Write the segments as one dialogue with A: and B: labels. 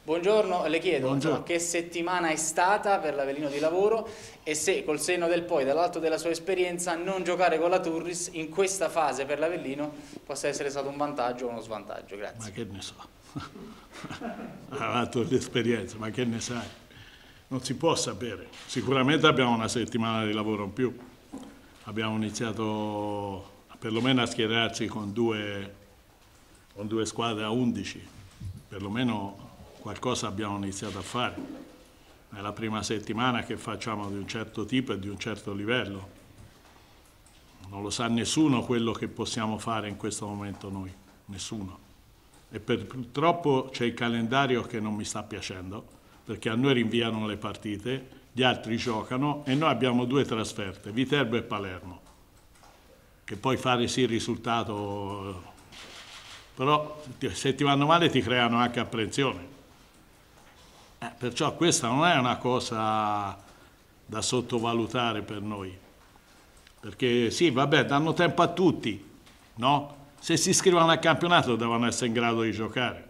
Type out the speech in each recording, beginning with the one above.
A: Buongiorno, le chiedo
B: Buongiorno.
A: che settimana è stata per l'Avellino di lavoro e se col senno del poi, dall'alto della sua esperienza, non giocare con la Turris in questa fase per l'Avellino possa essere stato un vantaggio o uno svantaggio. Grazie.
B: Ma che ne so, ha fatto l'esperienza, ma che ne sai? Non si può sapere. Sicuramente abbiamo una settimana di lavoro in più. Abbiamo iniziato perlomeno a schierarci con due squadre a 11, perlomeno qualcosa abbiamo iniziato a fare. È la prima settimana che facciamo di un certo tipo e di un certo livello. Non lo sa nessuno quello che possiamo fare in questo momento noi, nessuno. E purtroppo c'è il calendario che non mi sta piacendo, perché a noi rinviano le partite, gli altri giocano e noi abbiamo 2 trasferte, Viterbo e Palermo, che poi fare sì il risultato, però se ti vanno male ti creano anche apprensione. Perciò questa non è una cosa da sottovalutare per noi, perché sì, vabbè, danno tempo a tutti, no? Se si iscrivono al campionato devono essere in grado di giocare.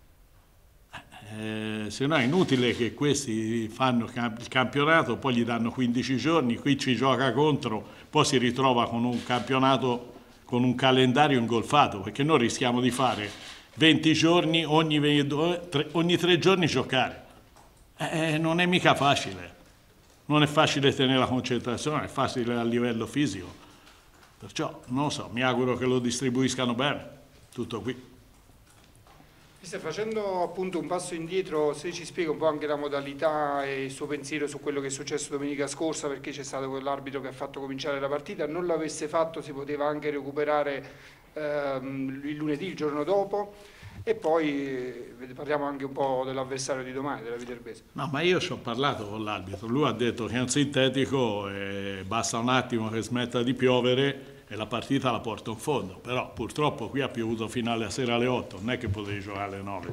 B: Se no è inutile che questi fanno il campionato, poi gli danno 15 giorni, qui ci gioca contro, poi si ritrova con un campionato, con un calendario ingolfato, perché noi rischiamo di fare 20 giorni, ogni 3 giorni giocare. Non è mica facile, non è facile tenere la concentrazione, è facile a livello fisico. Perciò, non lo so, mi auguro che lo distribuiscano bene, tutto qui.
C: Mister, facendo appunto un passo indietro, se ci spiega un po' anche la modalità e il suo pensiero su quello che è successo domenica scorsa, perché c'è stato quell'arbitro che ha fatto cominciare la partita, non l'avesse fatto si poteva anche recuperare il lunedì, il giorno dopo, e poi parliamo anche un po' dell'avversario di domani, della Viterbese.
B: No, ma io ci ho parlato con l'arbitro, lui ha detto che è un sintetico e basta un attimo che smetta di piovere e la partita la porto in fondo, però purtroppo qui ha piovuto fino alla sera alle 8, non è che potevi giocare alle 9.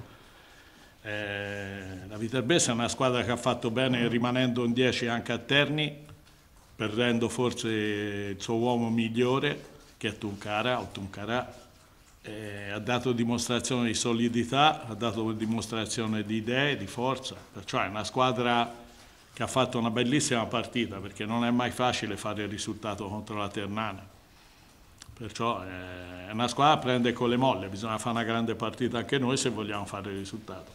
B: La Viterbese è una squadra che ha fatto bene rimanendo in 10 anche a Terni, perdendo forse il suo uomo migliore che è Tuncara, ha dato dimostrazione di solidità, ha dato dimostrazione di idee, di forza, perciò è una squadra che ha fatto una bellissima partita, perché non è mai facile fare il risultato contro la Ternana. Perciò è una squadra che prende con le molle, bisogna fare una grande partita anche noi se vogliamo fare il risultato.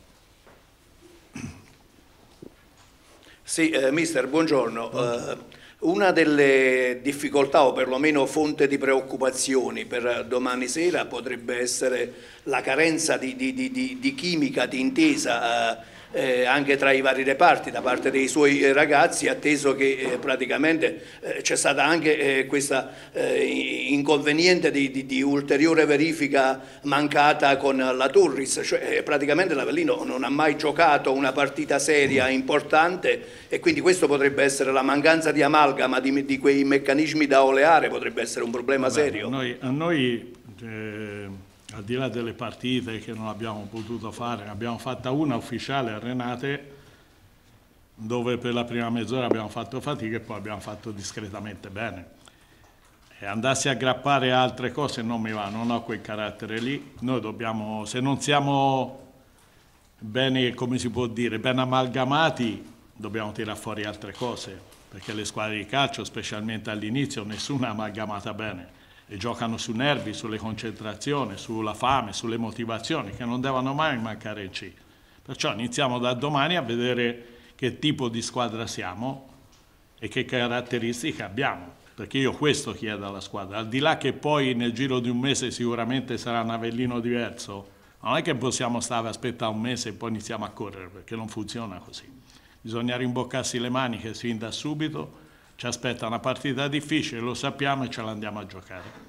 D: Sì, mister, buongiorno. Una delle difficoltà o perlomeno fonte di preoccupazioni per domani sera potrebbe essere la carenza di chimica, di intesa anche tra i vari reparti da parte dei suoi ragazzi, atteso che praticamente c'è stata anche questa inconveniente di ulteriore verifica mancata con la Turris, cioè praticamente l'Avellino non ha mai giocato una partita seria importante e quindi questo potrebbe essere la mancanza di amalgama di quei meccanismi da oleare, potrebbe essere un problema serio.
B: A noi al di là delle partite che non abbiamo potuto fare, ne abbiamo fatta una ufficiale a Renate, dove per la prima mezz'ora abbiamo fatto fatica e poi abbiamo fatto discretamente bene. E andassi a aggrappare altre cose non mi va, non ho quel carattere lì. Noi dobbiamo, se non siamo bene, come si può dire, ben amalgamati, dobbiamo tirare fuori altre cose, perché le squadre di calcio, specialmente all'inizio, nessuna è amalgamata bene. E giocano su nervi, sulle concentrazioni, sulla fame, sulle motivazioni che non devono mai mancare in C. Perciò iniziamo da domani a vedere che tipo di squadra siamo e che caratteristiche abbiamo, perché io questo chiedo alla squadra, al di là che poi nel giro di un mese sicuramente sarà un Avellino diverso, non è che possiamo stare a aspettare un mese e poi iniziamo a correre, perché non funziona così. Bisogna rimboccarsi le maniche sin da subito. Ci aspetta una partita difficile, lo sappiamo e ce l'andiamo a giocare.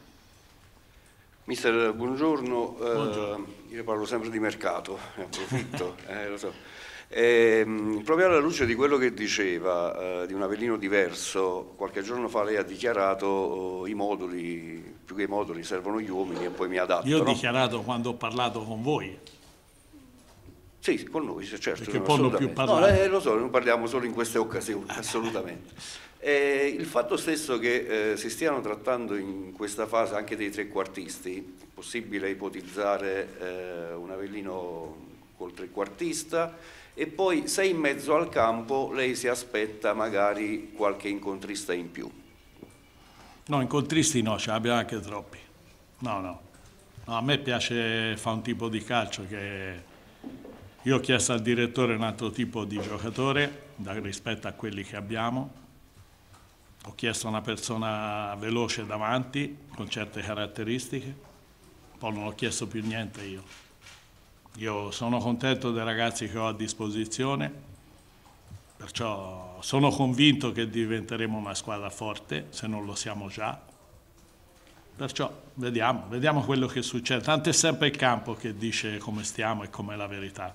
E: Mister, buongiorno.
B: Buongiorno.
E: Io parlo sempre di mercato, ne approfitto, lo so. Proprio alla luce di quello che diceva, di un Avellino diverso, qualche giorno fa lei ha dichiarato i moduli, più che i moduli servono gli uomini e poi mi adatto.
B: Io ho
E: no?
B: dichiarato quando ho parlato con voi.
E: Sì, con noi, certo.
B: Perché poi non più parlare.
E: No, lo so, non parliamo solo in queste occasioni, assolutamente. Il fatto stesso che si stiano trattando in questa fase anche dei trequartisti, possibile ipotizzare un Avellino col trequartista, e poi se in mezzo al campo lei si aspetta magari qualche incontrista in più.
B: No, incontristi no, ce ne abbiamo anche troppi. No, a me piace fare un tipo di calcio che io ho chiesto al direttore un altro tipo di giocatore rispetto a quelli che abbiamo. Ho chiesto una persona veloce davanti, con certe caratteristiche, poi non ho chiesto più niente io. Io sono contento dei ragazzi che ho a disposizione, perciò sono convinto che diventeremo una squadra forte, se non lo siamo già. Perciò vediamo quello che succede. Tanto è sempre il campo che dice come stiamo e com'è la verità.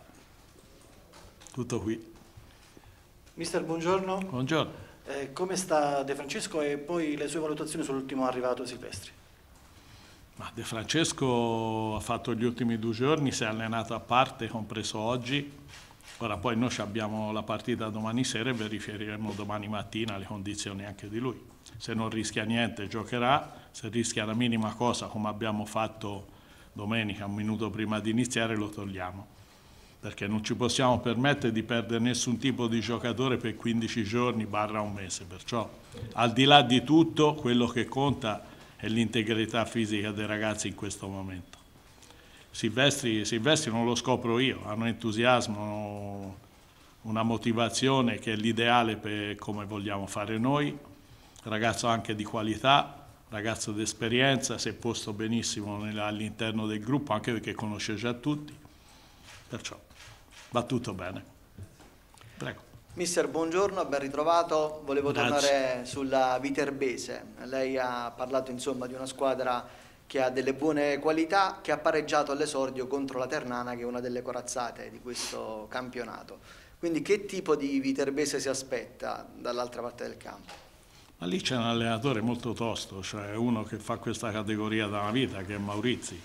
B: Tutto qui.
F: Mister, buongiorno.
B: Buongiorno.
F: Come sta De Francesco e poi le sue valutazioni sull'ultimo arrivato Silvestri?
B: Ma De Francesco ha fatto gli ultimi 2 giorni, si è allenato a parte, compreso oggi. Ora poi noi abbiamo la partita domani sera e verificheremo domani mattina le condizioni anche di lui. Se non rischia niente giocherà, se rischia la minima cosa come abbiamo fatto domenica, un minuto prima di iniziare, lo togliamo. Perché non ci possiamo permettere di perdere nessun tipo di giocatore per 15 giorni / un mese. Perciò al di là di tutto quello che conta è l'integrità fisica dei ragazzi in questo momento. Silvestri non lo scopro io, ha un entusiasmo, una motivazione che è l'ideale per come vogliamo fare noi, ragazzo anche di qualità, ragazzo di esperienza, si è posto benissimo all'interno del gruppo, anche perché conosce già tutti, perciò va tutto bene. Prego.
F: Mister, buongiorno, ben ritrovato. Volevo
B: Grazie.
F: tornare sulla Viterbese. Lei ha parlato insomma di una squadra che ha delle buone qualità, che ha pareggiato all'esordio contro la Ternana, che è una delle corazzate di questo campionato. Quindi che tipo di Viterbese si aspetta dall'altra parte del campo?
B: Ma lì c'è un allenatore molto tosto, cioè uno che fa questa categoria da una vita, che è Maurizi.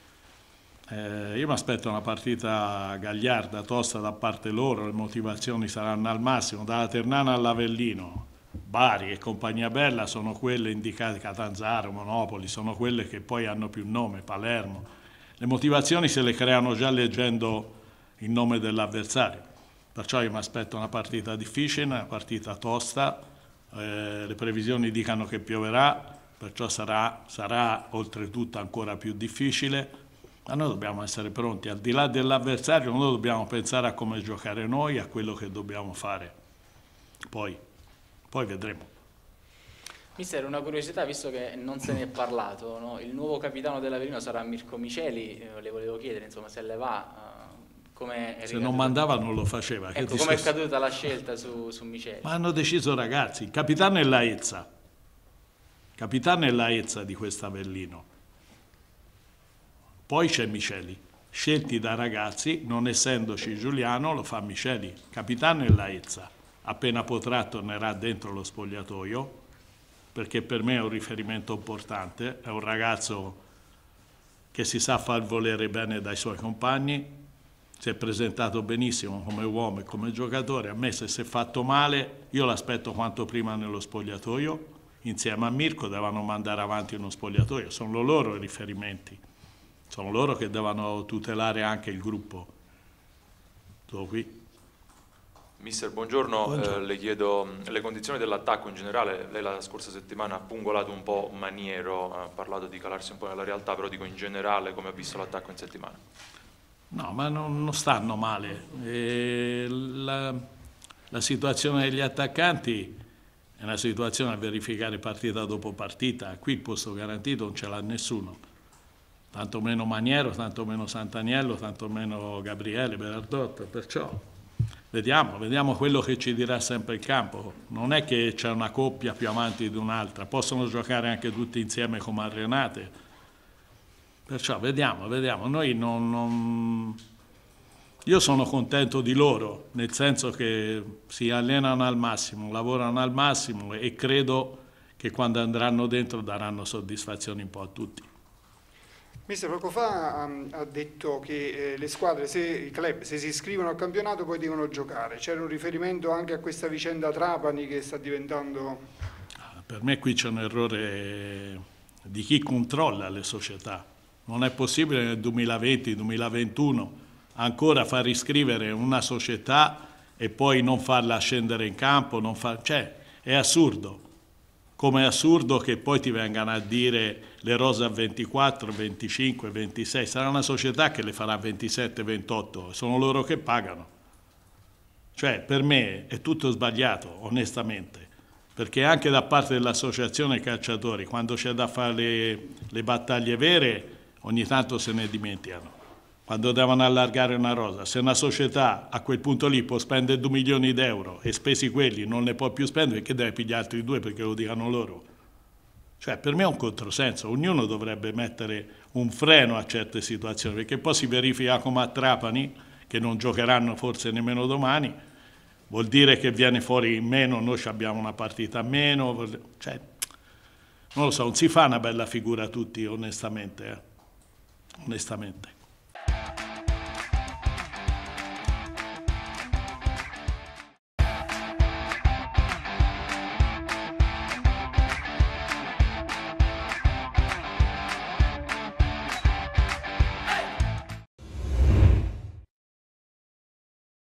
B: Io mi aspetto una partita gagliarda, tosta da parte loro, le motivazioni saranno al massimo, dalla Ternana all'Avellino. Bari e compagnia bella sono quelle indicate, Catanzaro, Monopoli, sono quelle che poi hanno più nome, Palermo. Le motivazioni se le creano già leggendo il nome dell'avversario, perciò io mi aspetto una partita difficile, una partita tosta, le previsioni dicono che pioverà, perciò sarà oltretutto ancora più difficile, ma noi dobbiamo essere pronti, al di là dell'avversario noi dobbiamo pensare a come giocare noi, a quello che dobbiamo fare, poi vedremo.
A: Mister, una curiosità, visto che non se ne è parlato, no? Il nuovo capitano dell'Avellino sarà Mirko Miceli, le volevo chiedere, insomma, se le va, come è
B: se non mandava non lo faceva.
A: Ecco, come è caduta la scelta su Miceli?
B: Ma hanno deciso ragazzi, il capitano è Laezza di questa Avellino, poi c'è Miceli, scelti da ragazzi, non essendoci Giuliano lo fa Miceli, capitano è Laezza, appena potrà tornerà dentro lo spogliatoio, perché per me è un riferimento importante, è un ragazzo che si sa far volere bene dai suoi compagni, si è presentato benissimo come uomo e come giocatore, a me se si è fatto male io l'aspetto quanto prima nello spogliatoio, insieme a Mirko devono mandare avanti uno spogliatoio, sono loro i riferimenti, sono loro che devono tutelare anche il gruppo. Tutto qui.
G: Mister, buongiorno. Le chiedo le condizioni dell'attacco in generale. Lei la scorsa settimana ha pungolato un po' Maniero, ha parlato di calarsi un po' nella realtà, però dico in generale come ha visto l'attacco in settimana.
B: No, ma non stanno male. La situazione degli attaccanti è una situazione a verificare partita dopo partita. Qui il posto garantito non ce l'ha nessuno. Tanto meno Maniero, tanto meno Sant'Agnello, tanto meno Gabriele Berardotto, perciò vediamo quello che ci dirà sempre il campo. Non è che c'è una coppia più avanti di un'altra, possono giocare anche tutti insieme come a Renate, perciò vediamo. Noi io sono contento di loro, nel senso che si allenano al massimo, lavorano al massimo e credo che quando andranno dentro daranno soddisfazioni un po' a tutti.
C: Mister, poco fa ha detto che le squadre, i club, se si iscrivono al campionato poi devono giocare. C'era un riferimento anche a questa vicenda Trapani che sta diventando...
B: Per me qui c'è un errore di chi controlla le società. Non è possibile nel 2020-2021 ancora far riscrivere una società e poi non farla scendere in campo, cioè è assurdo. Come è assurdo che poi ti vengano a dire le rose a 24, 25, 26, sarà una società che le farà 27, 28, sono loro che pagano. Cioè per me è tutto sbagliato, onestamente, perché anche da parte dell'associazione calciatori, quando c'è da fare le battaglie vere, ogni tanto se ne dimenticano. Quando devono allargare una rosa, se una società a quel punto lì può spendere 2 milioni d'euro e spesi quelli non ne può più spendere, perché deve pigliare altri 2 perché lo dicano loro? Cioè per me è un controsenso, ognuno dovrebbe mettere un freno a certe situazioni, perché poi si verifica come a Trapani, che non giocheranno forse nemmeno domani, vuol dire che viene fuori meno, noi abbiamo una partita meno, cioè, non lo so, non si fa una bella figura tutti onestamente, onestamente.